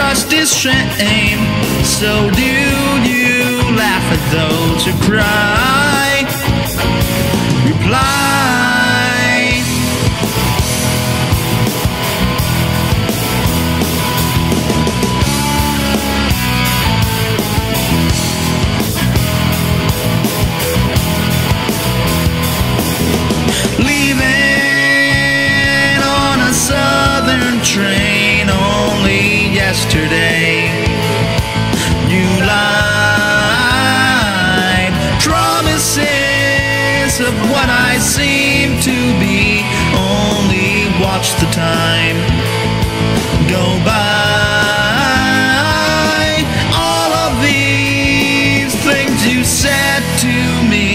trust is shame. So do you laugh at those who cry? Reply. Leaving on a southern train only yesterday. You lied, promises of what I seem to be. Only watch the time go by. All of these things you said to me.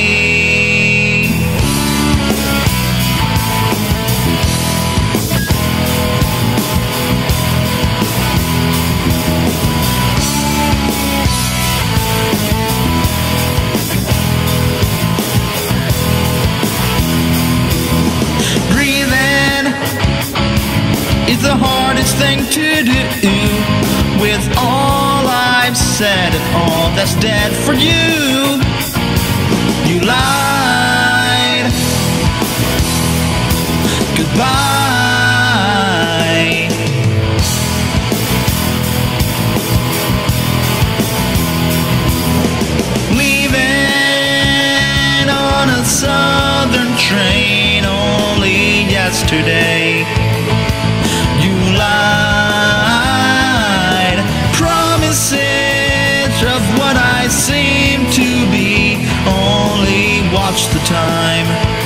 The hardest thing to do. With all I've said and all that's dead for you. You lied. Goodbye. Leaving on a southern train only yesterday. You lied, promises of what I seem to be. Only watch the time